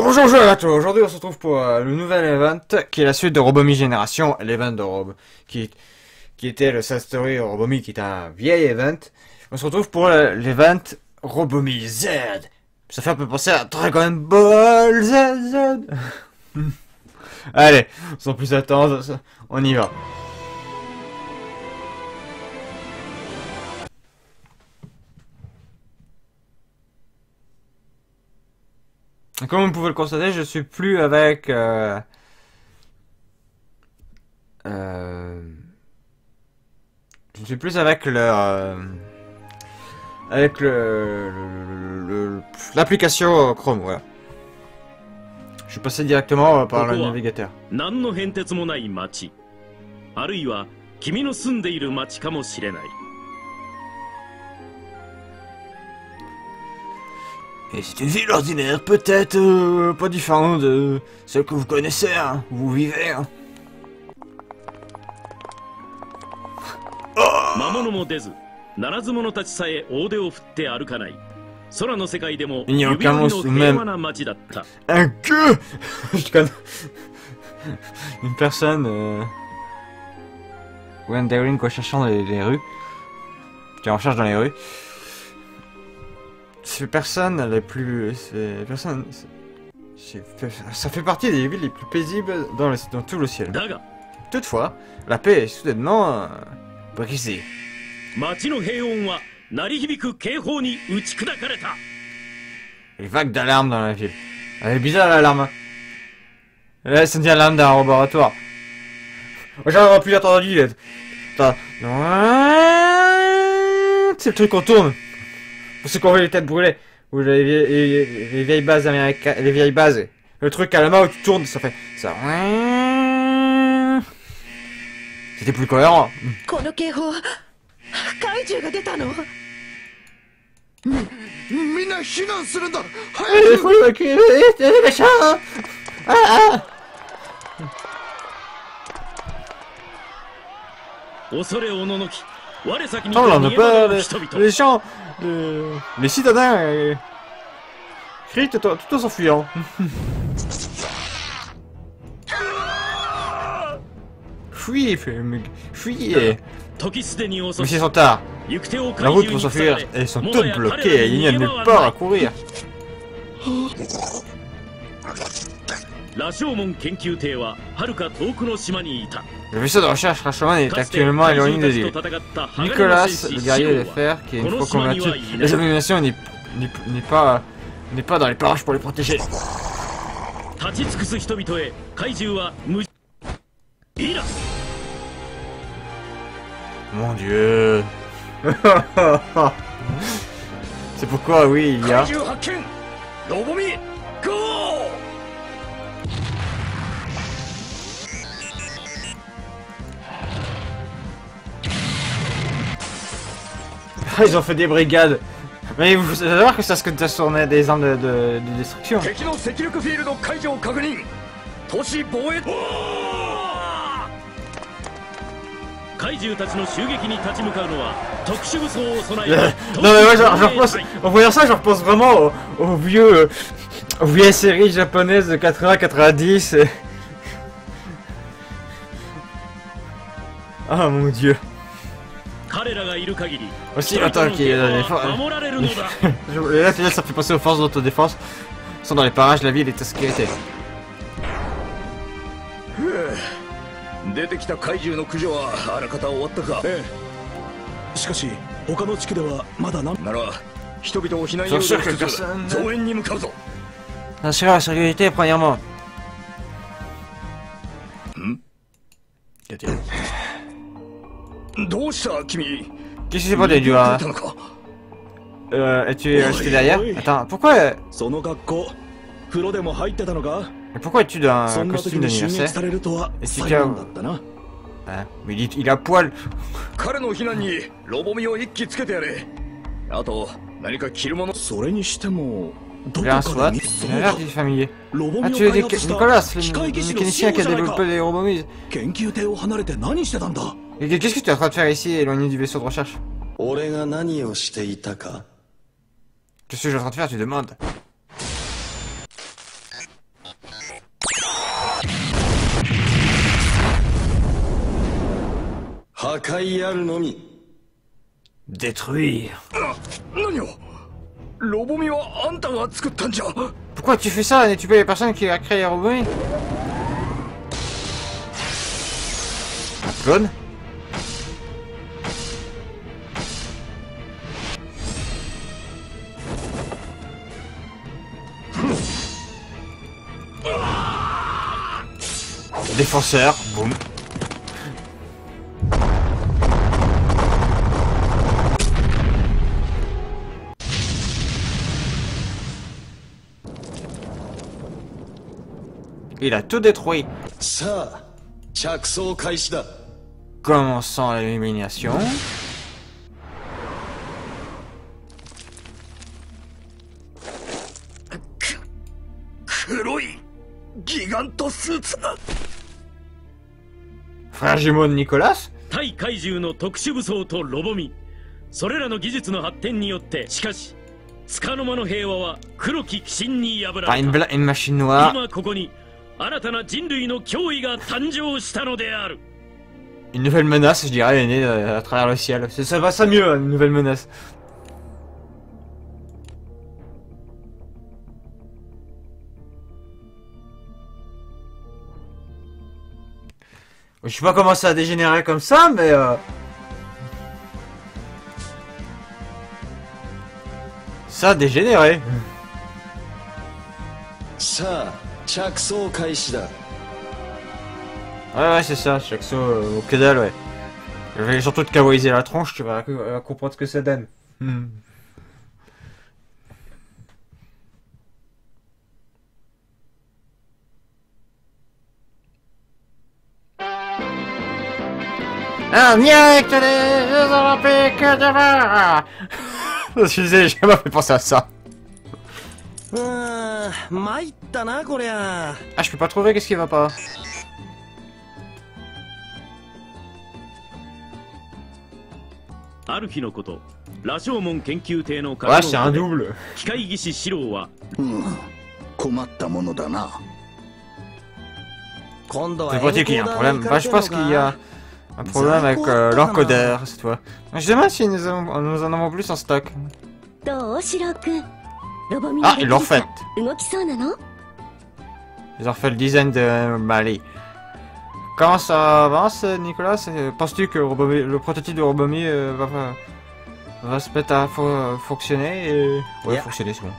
Bonjour à tous, aujourd'hui on se retrouve pour le nouvel event qui est la suite de Robomi Génération, l'event de qui était le Sad Story Robomi qui est un vieil event. On se retrouve pour l'event Robomi Z. Ça fait un peu penser à Dragon Ball Z. Allez, sans plus attendre, on y va. Comme vous pouvez le constater, je suis plus avec je suis plus avec l'application Chrome, voilà. Je suis passé directement par le navigateur. Et c'est une ville ordinaire, peut-être pas différente de celle que vous connaissez, hein, où vous vivez. Hein. Oh il n'y a aucun monstre, même un queue. Je connais une personne wandering, quoi, cherchant dans les rues, qui en cherche dans les rues. Ces personnes les plus... ça fait partie des villes les plus paisibles dans tout le ciel. Toutefois, la paix est soudainement brisée. Les vagues d'alarme dans la ville. Elle est bizarre l'alarme. Là, c'est une alarme d'un laboratoire. J'aurais plus entendu. Attends. C'est le truc qu'on tourne. C'est qu'on voit les têtes brûlées. Ou les vieilles bases américaines. Les vieilles bases. Le truc à la main où tu tournes, ça fait. Ça. C'était plus cohérent. Il faut évacuer les méchants. Oh, on n'a pas les gens, les citadins crient tout en s'enfuyant. Fuyez. Mais c'est trop tard. La route pour s'enfuir, elles sont toutes bloquées, il n'y a nulle part à courir. Le vaisseau de recherche Rashomon est actuellement éloigné de l'île. Nicolas, le guerrier de fer, qui est une fois combattu les abominations, n'est pas dans les parages pour les protéger. Mon Dieu. C'est pourquoi, oui, il y a... Ils ont fait des brigades. Mais vous savez savoir que ça se tournait des armes de destruction. Non mais moi je repense, en voyant ça je repense vraiment aux vieilles séries japonaises de 80-90. Ah mon dieu. Aussi longtemps qu'il y a les forces. Là, ça fait penser aux forces d'autodéfense. Ils sont dans les parages, la ville est en sécurité. J'assure que personne. Assurer la sécurité, premièrement. Qu'est-ce qui s'est passé, du là? Es-tu resté derrière? Attends, pourquoi... Mais pourquoi es-tu dans un costume d'anniversaire? Est-ce qu'il a... Hein? Mais il a poil. Il a un SWAT, il a l'air du familier. Ah, tu es Nicolas, le mécanicien qui a développé les robots. Et qu'est-ce que tu es en train de faire ici, éloigné du vaisseau de recherche? Qu'est-ce que je suis en train de faire, tu demandes? Détruire. Pourquoi tu fais ça et tu payes les personnes qui a créé Robomi? Un clone? Défenseur, boum. Il a tout détruit. Commençons l'élimination. Frère jumeau de Nicolas? 対怪獣の特殊武装とロボミ、それらの技術の発展によってしかし束の間の平和は黒き鬼神に破られた。 Une machine noire. 今ここに新たな人類の脅威が誕生したのである。 Une nouvelle menace, je dirais, est née à travers le ciel. Ça va ça mieux, une nouvelle menace. Je sais pas comment ça a dégénéré comme ça, mais ça a dégénéré. Ouais, c'est ça, chaque saut au que dalle, ouais. Je vais surtout te kawaïser la tronche, tu vas comprendre ce que ça donne. En direct des Jeux Olympiques de Var. Je disais, j'ai jamais fait penser à ça. Ah, je peux pas trouver, qu'est-ce qui va pas? Ouais, c'est un double. C'est pour dire qu'il y a un problème. Bah, je pense qu'il y a un problème avec l'encodeur cette fois. Je demande si nous en avons plus en stock. Ah, ils l'ont fait. Ils ont refait le design de Mali. Comment ça avance, Nicolas? Penses-tu que le prototype de Robomi va se mettre à fonctionner et... Ouais, fonctionner, c'est bon.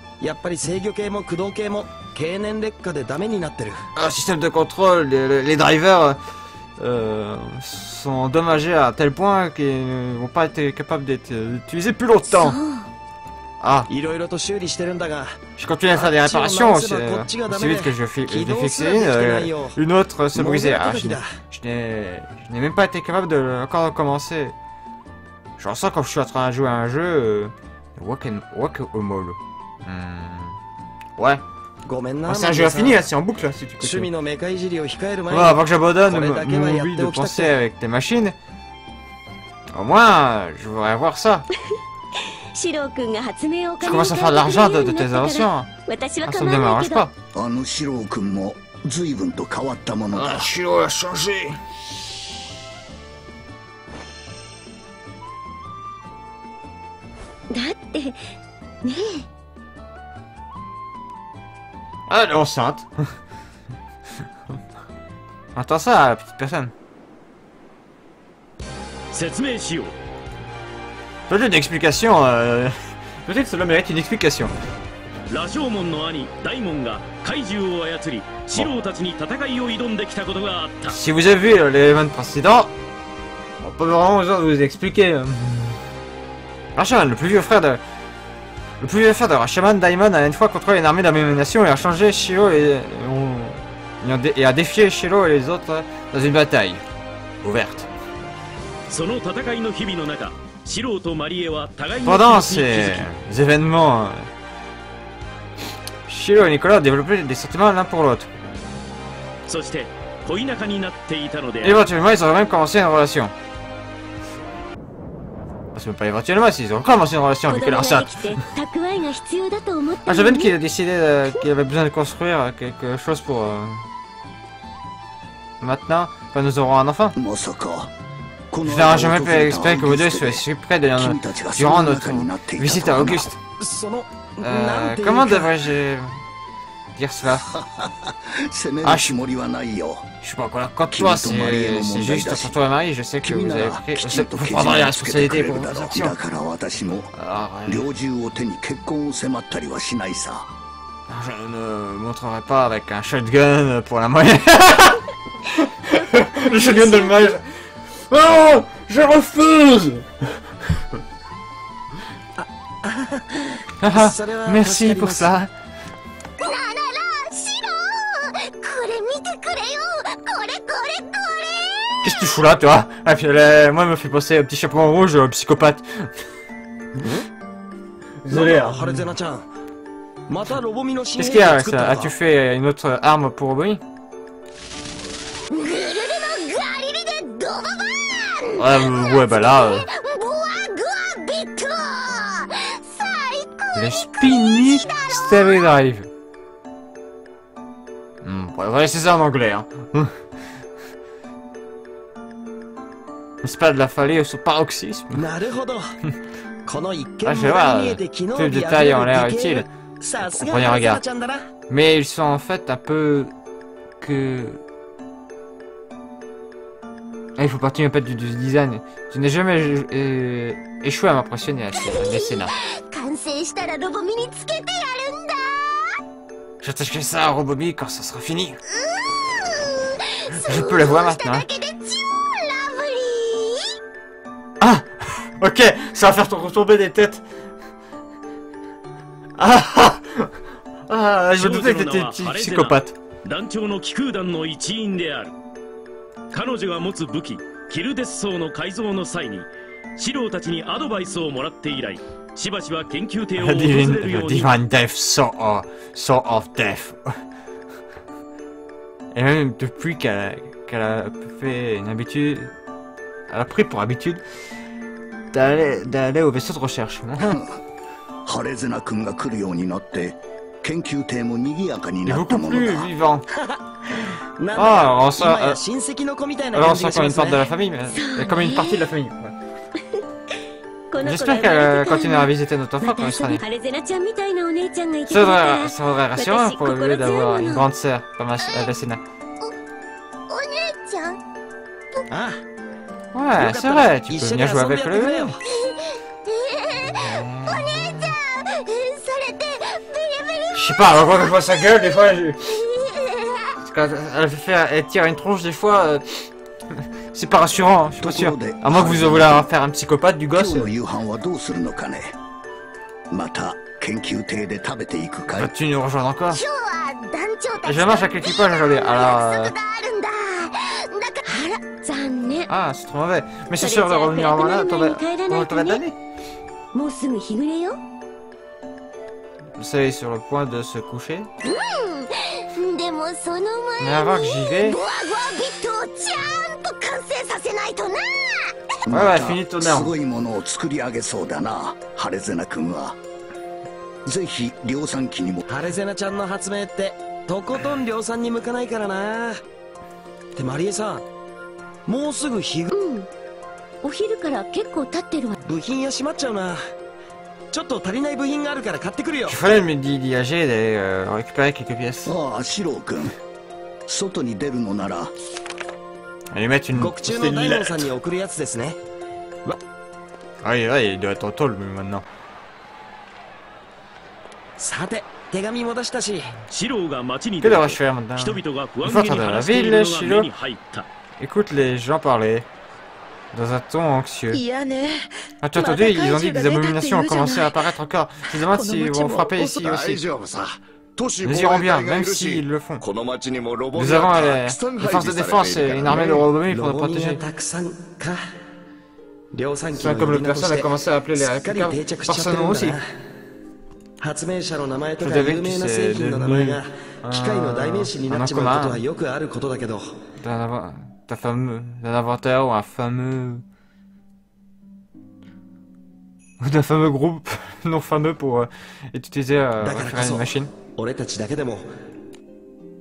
Un système de contrôle, les drivers sont endommagés à tel point qu'ils ne vont pas être capables d'être utilisés plus longtemps. Ah, je continue à faire des réparations aussi vite que je l'ai fixé une autre se brisait. Ah, je n'ai même pas été capable de encore recommencer. Je ressens comme je suis en train de jouer à un jeu Whack-A-Mole. Ouais. C'est un jeu infini là, c'est en boucle là, si tu continues. Ouais, avant que j'abandonne mon hobby de penser avec des machines, au moins je voudrais voir ça. Tu commences à faire de l'argent de tes inventions. Ah, ça ne me dérange pas. Ah, Shiro a changé. Ah, elle est enceinte. Attends ça, la petite personne. Peut-être une explication. Peut-être cela mérite une explication. Bon. Si vous avez vu l'événement précédent, on peut vraiment vous expliquer. Rashomon, le plus vieux frère de Rashomon, Daimon a une fois contrôlé une armée d'abomination et a changé Shiro et a défié Shiro et les autres dans une bataille ouverte. Pendant ces événements, Shiro et Nicolas ont développé des sentiments l'un pour l'autre. Éventuellement, ils ont même commencé une relation. Parce que pas éventuellement, ils ont commencé une relation avec l'enceinte. Ah, j'avais qu'il a décidé qu'il avait besoin de construire quelque chose pour... Maintenant, quand nous aurons un enfant. Je n'aurais jamais pu espérer que vous deux soyez si près durant notre visite à Auguste. Comment devrais-je dire cela? Ah, je suis pas encore contre toi, c'est juste pour toi et Marie, je sais que vous avez pris... Vous prendrez la responsabilité pour vos actions. Alors, je ne montrerai pas avec un shotgun pour la moyenne. Le shotgun de mage. Oh, je refuse. Merci pour ça. Qu'est-ce que tu fous là, toi? Ah, puis moi, elle me fait penser au petit chaperon rouge, au psychopathe. Désolé. Hein. Qu'est-ce qu'il y a, ça? As-tu fait une autre arme pour Robomi? Ouais, bah là... Le Spinny Stereo Drive. On va laisser ça en anglais, hein. C'est pas de la folie au paroxysme. Ah, je vais voir, tous les détails ont l'air utiles au premier regard. Mais ils sont en fait un peu... Ah, il faut partir un peu du design. Tu n'as jamais échoué à m'impressionner à ce mécénat. J'attacherai ça à Robomi quand ça sera fini. Je peux la voir maintenant. Ah, ok, ça va faire retomber des têtes. Je me doutais que t'étais psychopathe. 彼女が持つ武器キルデスソーの改造の際にシローたちにアドバイスをもらって以来しばしば研究艇を訪れるように Divine Death, sort of death. Et même depuis qu'elle a fait une habitude, elle a pris pour habitude d'aller au vaisseau de recherche. Il est beaucoup plus vivant. Ah, on sent comme une partie de la famille, comme une partie de la famille. Ouais. J'espère qu'elle continuera à visiter notre enfant quand il sera né. Ça serait rassurant pour lui d'avoir une grande sœur comme Alessina. Ouais, c'est vrai, tu peux venir jouer avec le bébé. Je sais pas, quand je vois sa gueule, des fois, quand elle tire une tronche, des fois, c'est pas rassurant, hein, je suis pas sûr. À moins que vous voulez faire un psychopathe du gosse. Tu nous rejoins encore? Je marche avec l'équipage aujourd'hui, alors... Ah, c'est trop mauvais. Mais c'est sûr de revenir avant là, t'aurais donné. Vous savez, sur le point de se coucher. Mais avant que j'y vais... Ouais, finis ton arme. Il fallait me diriger d'aller récupérer quelques pièces. Allez mettre une lettre. Ouais, il doit être en tôle maintenant. Que devrais-je faire maintenant? Une fois dans la ville, Shiro écoute les gens parler dans un ton anxieux. As-tu entendu? Ils ont dit que des abominations ont commencé à apparaître encore. Je me demande s'ils vont frapper ici aussi. Nous irons bien, même s'ils le font. Nous avons les forces de défense et une armée de Robomi pour nous protéger. C'est comme le personne a commencé à appeler les réplicains par son nom aussi. Je devais que c'est devenu un commun d'un inventeur ou un fameux... d'un fameux groupe non fameux pour utiliser récupérer une machine. Ouais,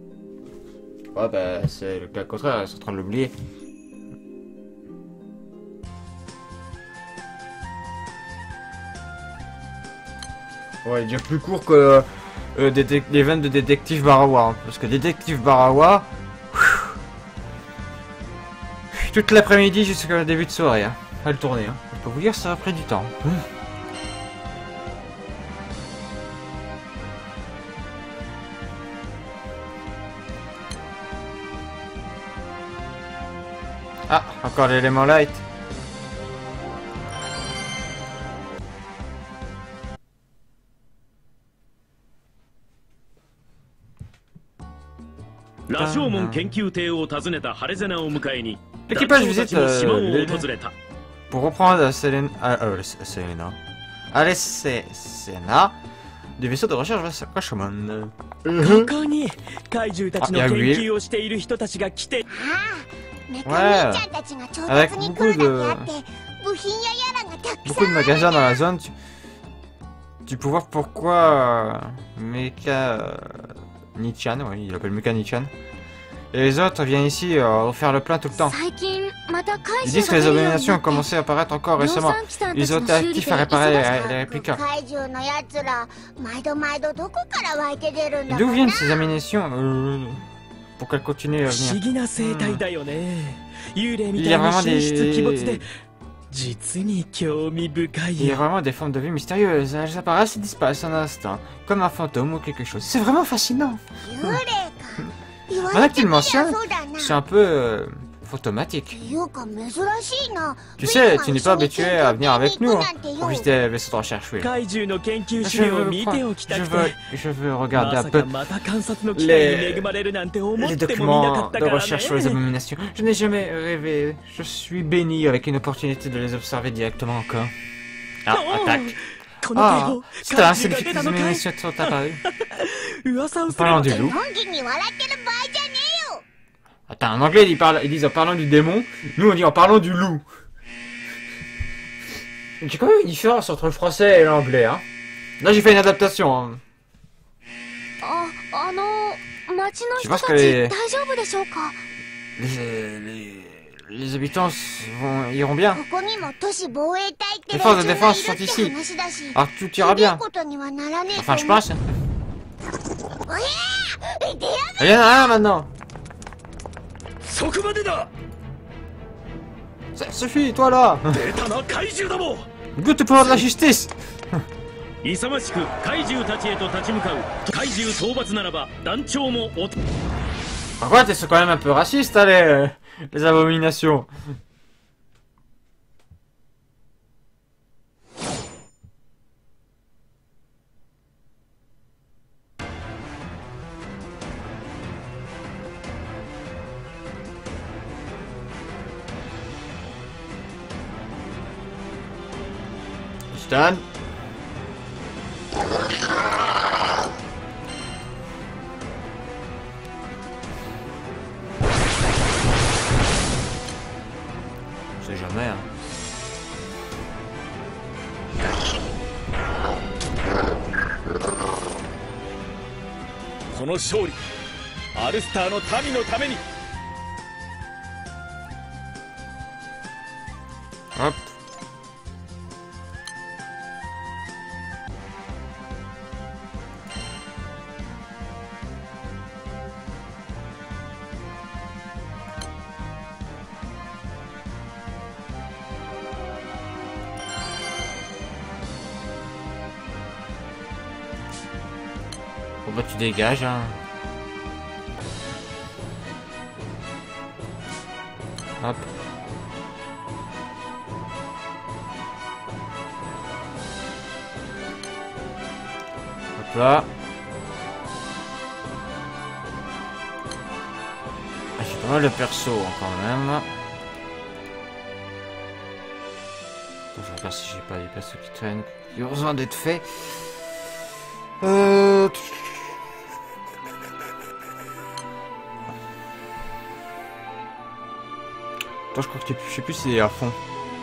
bah c'est le cas contraire, ils sont en train de l'oublier. Ouais, déjà plus court que l'event de Détective Barawa. Hein, parce que Détective Barawa... toute l'après-midi jusqu'au début de soirée. Hein, à le tourner. Hein. Je peux vous dire, ça a pris du temps. Ah, encore l'élément light. L'équipage visite pour reprendre Selena, Alessena du vaisseau de recherche vers Rashomon. Ouais, avec beaucoup de magasins dans la zone, tu peux voir pourquoi Mecha Nichan, oui, il appelle Mecha Nichan. Et les autres viennent ici refaire le plein tout le temps. Ils disent que les abominations ont commencé à apparaître encore récemment. Ils ont été actifs à réparer les réplicas. D'où viennent ces abominations pour qu'elles continuent à venir? Il y a vraiment des formes de vie mystérieuses. Elles apparaissent et disparaissent en un instant, comme un fantôme ou quelque chose. C'est vraiment fascinant. Maintenant que tu le mentionnes, c'est un peu fantomatique. Tu sais, tu n'es pas habitué à venir avec nous pour visiter les vaisseaux de recherche. Oui. Je veux regarder un peu les documents de recherche sur les abominations. Je n'ai jamais rêvé. Je suis béni avec une opportunité de les observer directement encore. Ah, attaque. Ah, c'est un significatif que les abominations sont apparues. En parlant du loup. Attends, en anglais ils disent en parlant du démon, nous on dit en parlant du loup. J'ai quand même une différence entre le français et l'anglais, hein. Là j'ai fait une adaptation. Hein. Je pense que les habitants iront bien. Les forces de défense sont ici. Alors tout ira bien. Enfin je pense. Il y en a un maintenant. Ça suffit, toi là. Goûte le pouvoir de la justice. Par contre, ils sont quand même un peu racistes, hein, les abominations. Stan. Je sais jamais, hein. Hop. Bon bah tu dégages, hein. Hop. Hop là. Ah, j'ai pas mal de perso quand même. Attends, je regarde si j'ai pas des persos qui traînent, qui ont besoin d'être faits. Attends, je crois que je sais plus si c'est à fond.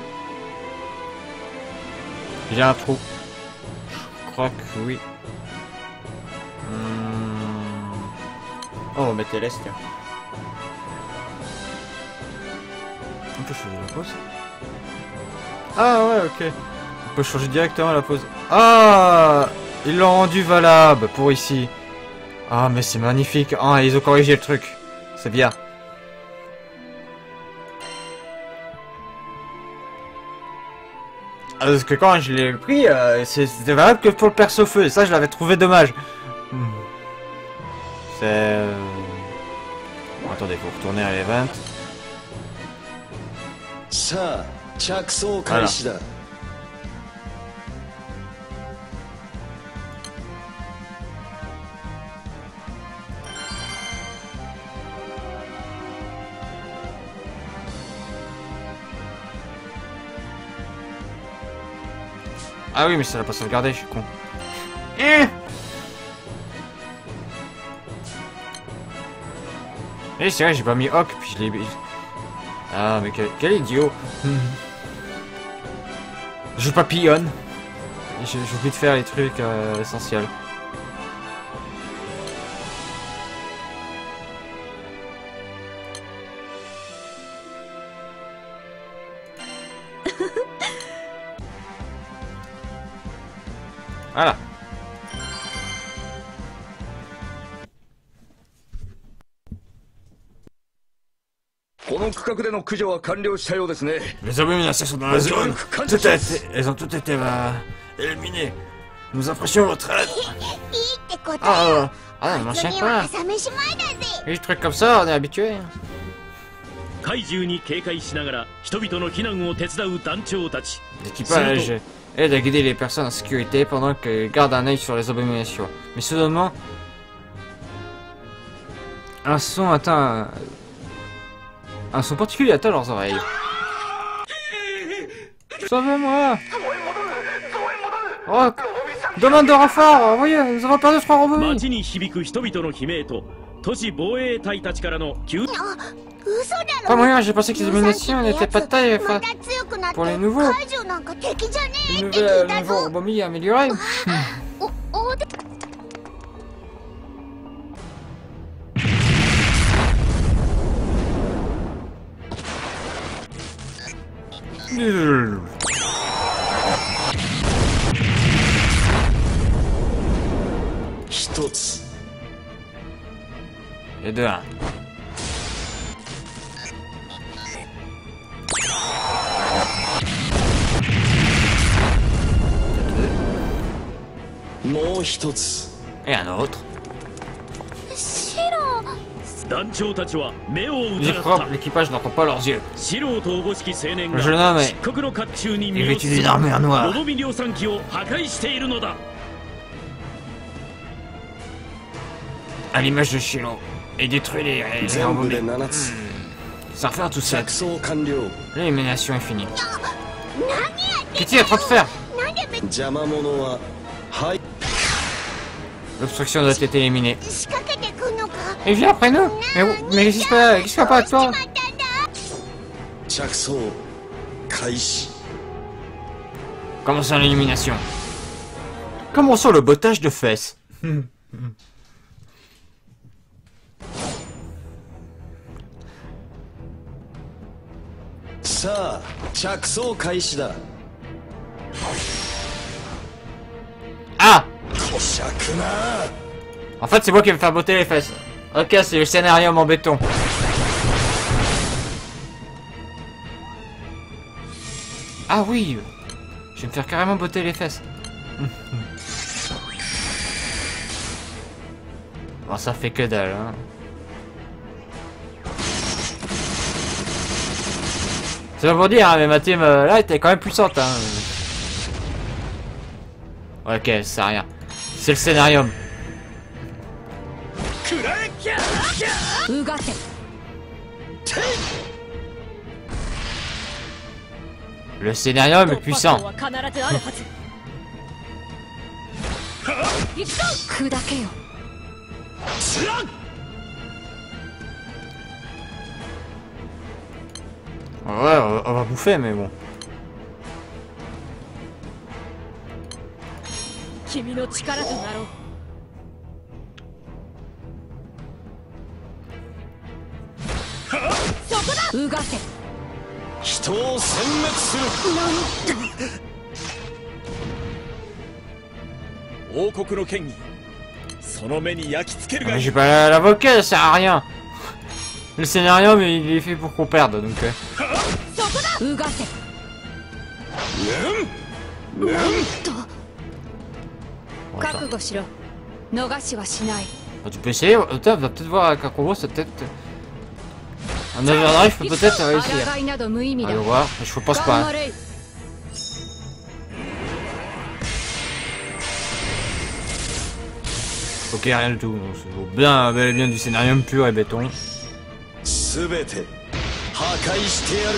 Il y a un trou. Je crois que oui. Oh, on va mettre LS, tiens. On peut changer la pose. Ah ouais, ok. On peut changer directement la pose. Ah, Ils l'ont rendu valable pour ici. Ah, mais c'est magnifique. Ah, ils ont corrigé le truc. C'est bien. Ah, parce que quand je l'ai pris, c'était valable que pour le perso feu. Et ça, je l'avais trouvé dommage. C'est... Bon, attendez, faut retourner à l'event. Voilà. Ah oui, mais ça l'a pas sauvegardé, je suis con. Eh, c'est vrai, j'ai pas mis Hawk, puis je l'ai... Ah, mais quel idiot. Je papillonne. J'ai oublié de faire les trucs essentiels. Voilà. Les abominations sont dans la zone. Elles ont toutes été éliminées. Nous apprécions votre aide. Ah, on n'en tient pas. Les trucs comme ça, on est habitué. 怪獣に警戒しながら人々の避難を手伝う団長たち。 L'équipage aide à guider les personnes en sécurité pendant qu'ils gardent un œil sur les abominations. Mais soudainement, un son atteint... Un son particulier atteint leurs oreilles. Sauvez-moi! Rock! Demande de renfort! Envoyez! Nous avons perdu 3 robots! 街に響く人々の悲鳴と都市防衛隊たちからの急 Pas moyen, j'ai pensé que les dominations n'étaient pas de taille pour les nouveaux. Les nouveaux robots améliorés. Et de 1. Et un autre. L'équipage n'entend pas leurs yeux. Le jeune homme est vêtu d'une armure noire. À l'image de Shiro. Et détruit les robots. Ça refait un tout seul. L'élimination est finie. Kitty a trop de fer. L'obstruction doit être éliminée. Il vient après nous. Mais qu'est-ce qui se passe avec toi? Commençons l'élimination. Commençons le bottage de fesses. Ah! En fait, c'est moi qui vais me faire botter les fesses. Ok, c'est le scénario en béton. Ah oui! Je vais me faire carrément botter les fesses. Bon, ça fait que dalle, hein. C'est pas pour dire, hein, mais ma team là était quand même puissante, hein. Ok, ça sert à rien. C'est le scénarium. Le scénarium est puissant. Ouais, on va bouffer, mais bon. 王国の権威その目に焼き付けるが Mais j'ai pas l'avocat, ça sert à rien. Le scénario, mais il est fait pour qu'on perde, donc... うがせ 覚悟しろ逃しはしない Tu peux essayer, Octave va peut-être voir avec un combo, c'est peut-être... Un overdrive peut peut-être réussir. 抗いなど無意味だ Allez voir, je pense pas. 頑張れ Ok, rien du tout, donc c'est bien, bel et bien du scénario pur et béton. すべて破壊してやる。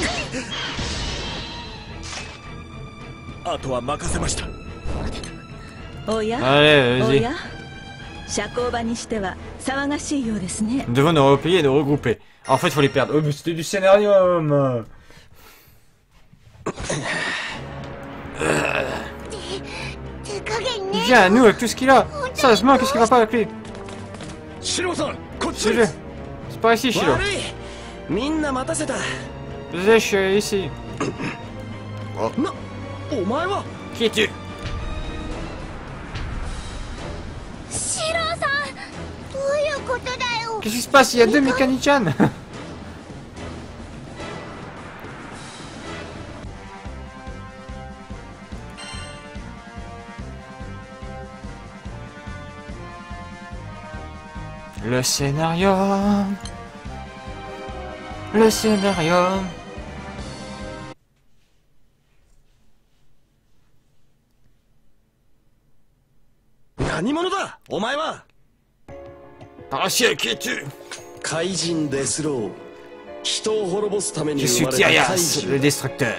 あとは任せました。 おや Allez, お vas-y. や社交場にしては騒がしいようですね。 Nous devons nous replier et nous regrouper. Ah, en fait, faut les perdre. Oh, mais c'était du scénario, homme. Il vient à nous avec tout ce qu'il a. Sérieusement, qu'est-ce qui va pas avec lui? シロさん、こっち Shiro. C'est par ici, Shiro. 悪い。みんな待たせた。 Désolé, je suis ici. お前は Qui es-tu? シロさんどういうことだよ Qu'est-ce qui se passe? Il y a deux mécaniciens. Le scénario. Le scénario. 何者だお前は。 Par le ciel, qui es-tu? 怪人デスロー。人を滅ぼすために Je 生 suis まれた怪 Tyrias, 人 le destructeur.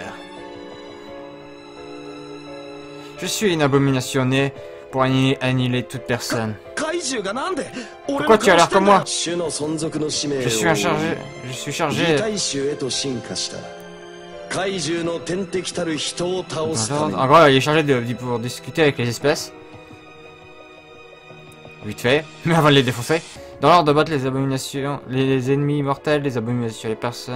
Je suis une abomination née pour annihiler toute personne. 怪獣がなんで Pourquoi tu as l'air comme moi? 種の存続の使命を Je suis 擬 chargé. 態種へと進化した怪獣の天敵たる人を倒すために En gros, il est chargé pour discuter avec les espèces. Vite fait, mais avant de les défoncer. Dans l'ordre de battre les abominations, les ennemis mortels, les abominations,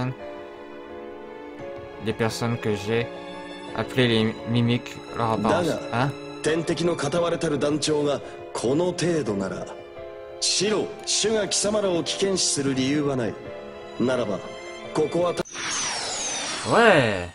les personnes que j'ai appelées les mimiques, leur apparence. Hein? 天敵の片割れたる団長がこの程度なら白主が貴様らを危険視する理由はないならばここは Ouais.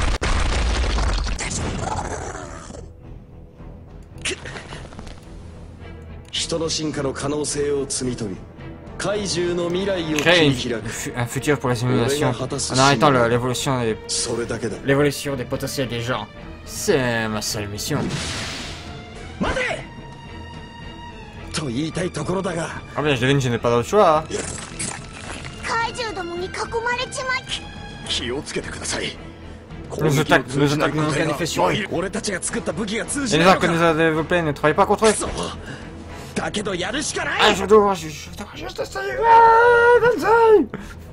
人の進化の可能性を摘み取り怪獣の未来を Créer 切り開く un futur pour les simulations en arrêtant l'évolution des, それだけだ l'évolution des potentiels des gens. C'est ma seule mission. 待てと言いたいところだが Ah bien, je devine que je n'ai pas d'autre choix. Hein. 怪獣どもに囲まれちまい気をつけてください Nos attaques n'ont aucun effet sur eux. 俺たちが作った武器が通 Et じ les ない armes que の nous か avons développés ne travaillent pas contre eux. だけどやるしかない Ah, je dois juste essayer. Ah, vas-y.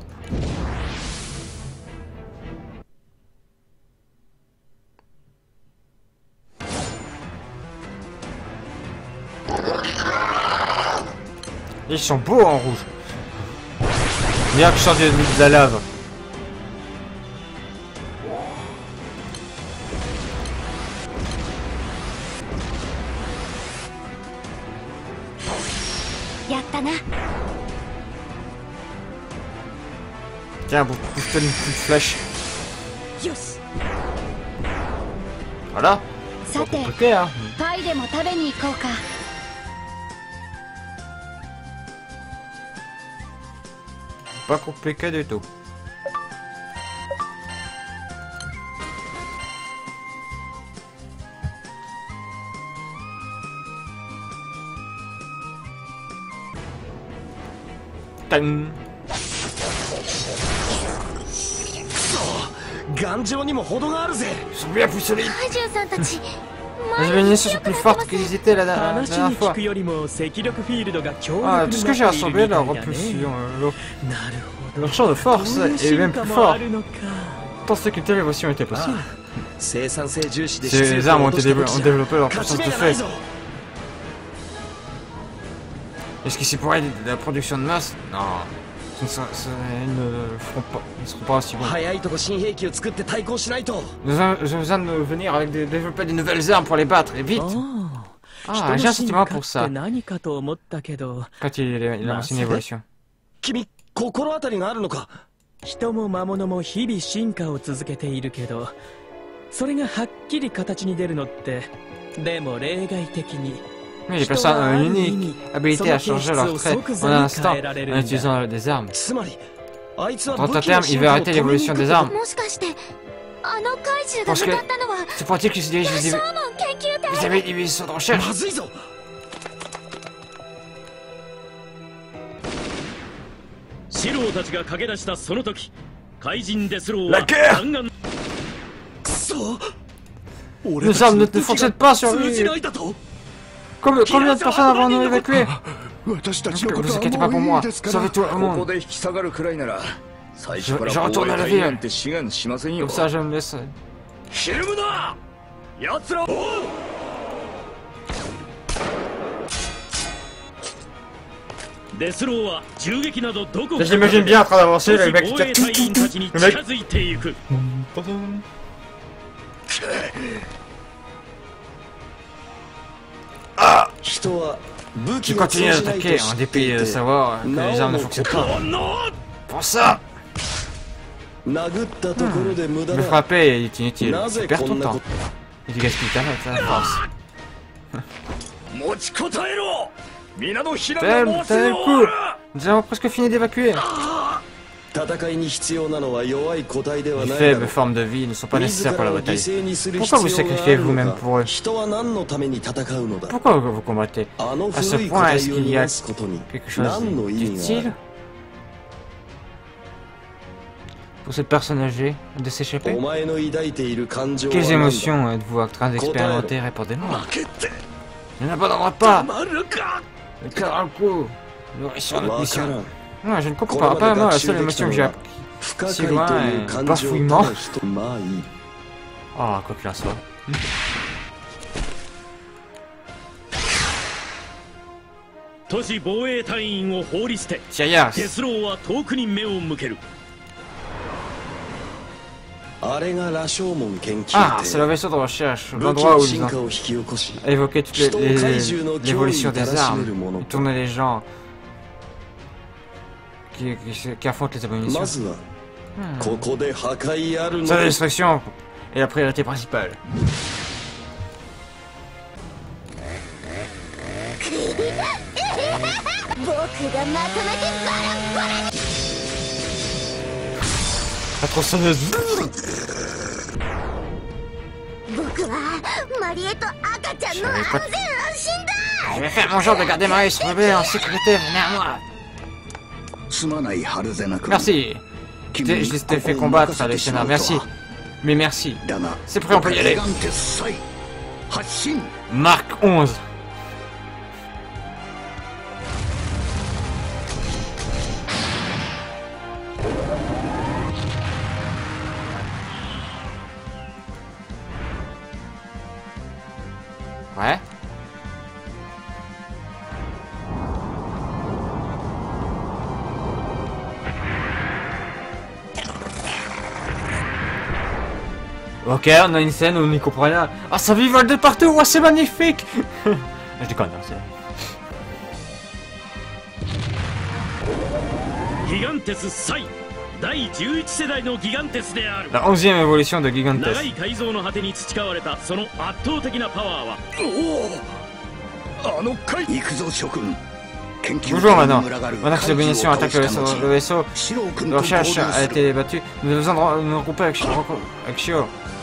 Ils sont beaux en rouge. Bien que je sors de la lave. Tiens, bouge-toi une petite flèche. よし Voilà. さて Ok, hein. パイでも食べに行こうか Pas compliqué du tout. Tang. 頑丈にも程があるぜ Ils sont bien plus solides. 怪獣さんたち Les abominations sont plus fortes qu'ils étaient la dernière 話に聞 fois. くよりも赤力フィールドが強力 Ah, に tout ce な que っ j'ai ている rassemblé, みた leur いだね repulsion, なるほど leur champ de force こういう est 進 même 化 plus も fort. あるのか Pensez qu'une telle évolution était possible. 生産性重視で Ces armes ont développé leur 勝 puissance ち de 目がない fait. ぞ Est-ce qu'ici pourrait être de la production de masse? Non. Ils ne seront pas aussi bons. 早いとこ新兵器を作って対抗しないと Nous avons besoin de venir avec développer des nouvelles armes pour les battre, et vite! ああ Ah, j'ai un sentiment pour ça. 何かと思ったけど、 Quand il a mentionné l'évolution. 君心当たりがあるのか。 人も魔物も日々進化を続けているけど、それがはっきり形に出るのって、でも例外的に。 Mais les personnes ont une unique habilité à changer leur trait en un instant en utilisant des armes. つまりあいつは Dans 武 ton 器の terme, il 進 veut 化を arrêter 止めに l'évolution 行く des armes. もしかしてあの怪獣が向かったのは C'est pour-il qu'il se dirige ショーモン研究隊 Vous avez une mission de recherche. まずいぞ。 シローたちが駆け出したその時、怪人デスロー La は guerre 弾丸くそ。 Nos armes ne fonctionnent pas sur 通じ lui. ないだと。 Combien de personnes avons nous évacué? 私たち Ne のこと vous は inquiétez pas も pour ういい moi. ですから。 Sauvez tout le ここ monde. で引き下がるくらいなら最初から Je retourne 防 à la 衛 ville. 隊なんて志願しませんよ。 Comme ça, je me laisse. ひるむな。奴らを。 デスローは銃撃などどこか J'imagine bien en train d'avancer, 防 le mec 衛 qui 隊員たちに近づいていく。 人は武器 Tu を通 continues じないと d'attaquer 知 en ってい dépit de て savoir que les armes ne fonctionnent pas. Pour ça, 殴ったところで無駄 me だ。 frapper est inutile. な Tu ぜ perds こ ton んな temps. こと。 Et tu gaspilles ta force. 持ちこたえろ。皆の避難 Tel がもうすぐ tel 終 coup. わる。 Nous avons presque fini d'évacuer. 戦いに必要なのは弱い個体では Les ないだろ faibles う。 formes de vie ne sont pas 自 nécessaires ら pour la を犠 bataille. 牲にする Pourquoi vous 必要があ sacrifiez る vous-même の pour か。 eux? 人は何のために戦うのだ。 Pourquoi vous combattez? あの À ce 古い個 point, 体 est-ce を qu'il 逃 y a がすことに quelque chose 何の意味があ d'utile る。 pour cette personne âgée de s'échapper? お前の抱いている感情は Quelles 何だ。 émotions êtes-vous en train d'expérimenter? Répondez-moi. 負けて Il n'abandonnera pas. まるか。 Le cœur dans le cou. Nous réussirons notre わから mission. ん。 Ouais, je ne こ comprends れ pas. まで Apparemment, 学 la 習 seule できた émotion que の j'ai は appris. 不可解 Si と loin いう et 感情を bafouillement. ただ人。まあいい。 Ah, quoi qu'il en soit. 都市防衛隊員を放り捨て、 Tiens, デスローは遠くに目を向ける。 あれが羅生門研究 Ah, c'est le 艇。 vaisseau de recherche. 武器 L'endroit の où 進 ils 化 ont を引き起こし évoqué toute Rito kaiju no l'évolution kyōi des tarashimeru armes. mono. Et tourner les gens qui affrontent les ま abominations. ずはここで破壊あるの Sa だ。 destruction est la priorité principale. 僕がまとめてバラバラ La tronçonneuse. 僕はマリエと赤ちゃんの安全安心だ Je vais faire mon genre de garder Marie sur le bébé en sécurité. Venez à moi. すまないハルゼナ君。 Merci. Je t'ai fait combattre, Alexandra. Merci. Mais merci. だが C'est prêt, on peut y aller. ガンテス祭発進。 Marc 11. Ouais. Ok, on a une scène où on n'y comprend rien. Ah, ça vivole de partout, oh, c'est magnifique. Je déconne, hein, c'est... ギガンテスサイ第11世代のギガンテスである。 La 11e évolution de Gigantes. 長い改造の果てに培われたその圧倒的なパワーは、 おお、あの回行くぞ諸君。研究 Bonjour maintenant. 群がる Maintenant que ces abominations attaquent le vaisseau, シロ君 le と合流 recherche a する été battue. Nous devons nous regrouper avec Shio.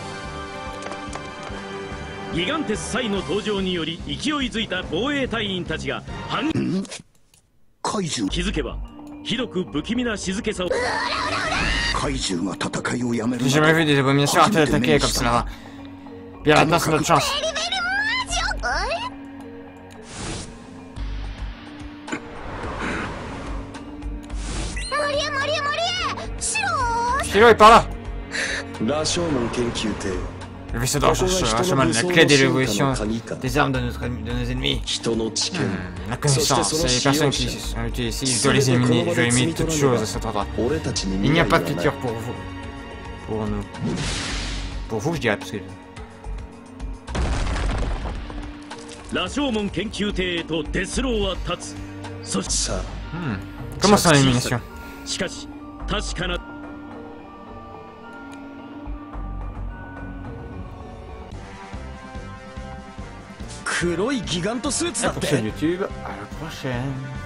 ギガンテスサイの登場により勢いづいた防衛隊員たちが反怪獣気づけばひどく不気味な静けさを。 怪獣が戦いをやめる J'ai jamais vu des abominations arrêter d'attaquer comme ça. Bien maintenant, c'est notre chance. ベリベリマジマリエマリエマリエシロー Shiro est par là. 羅生門研究艇。 Le vaisseau de recherche achemine la clé de l'évolution des armes de nos ennemis. 人の知見。 La connaissance, et les personnes qui sont utilisées ici, je dois les éliminer. Je dois éliminer toutes choses à cet endroit. 俺たちに Il n'y 未 a 来 pas は de ない futur pour vous. Pour nous. Pour vous, je dirais, parce que... 羅生門研究艇へとデスローは立つ。そしてさあ Comment ça l'élimination? しかし確かな黒いギガントスーツだっ Pour て ce YouTube, à la prochaine.